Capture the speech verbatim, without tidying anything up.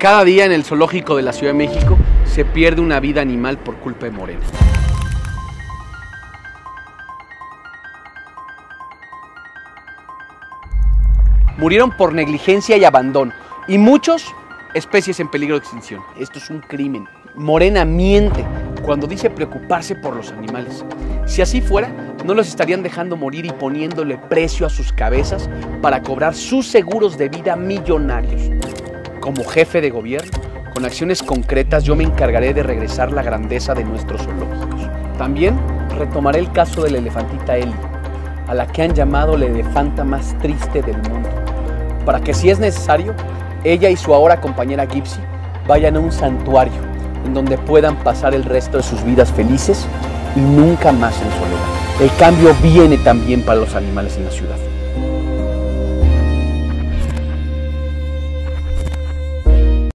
Cada día en el zoológico de la Ciudad de México se pierde una vida animal por culpa de Morena. Murieron por negligencia y abandono, y muchos especies en peligro de extinción. Esto es un crimen. Morena miente cuando dice preocuparse por los animales. Si así fuera, no los estarían dejando morir y poniéndole precio a sus cabezas para cobrar sus seguros de vida millonarios. Como jefe de gobierno, con acciones concretas yo me encargaré de regresar la grandeza de nuestros zoológicos. También retomaré el caso de la elefantita Eli, a la que han llamado la elefanta más triste del mundo, para que si es necesario, ella y su ahora compañera Gypsy vayan a un santuario en donde puedan pasar el resto de sus vidas felices y nunca más en soledad. El cambio viene también para los animales en la ciudad.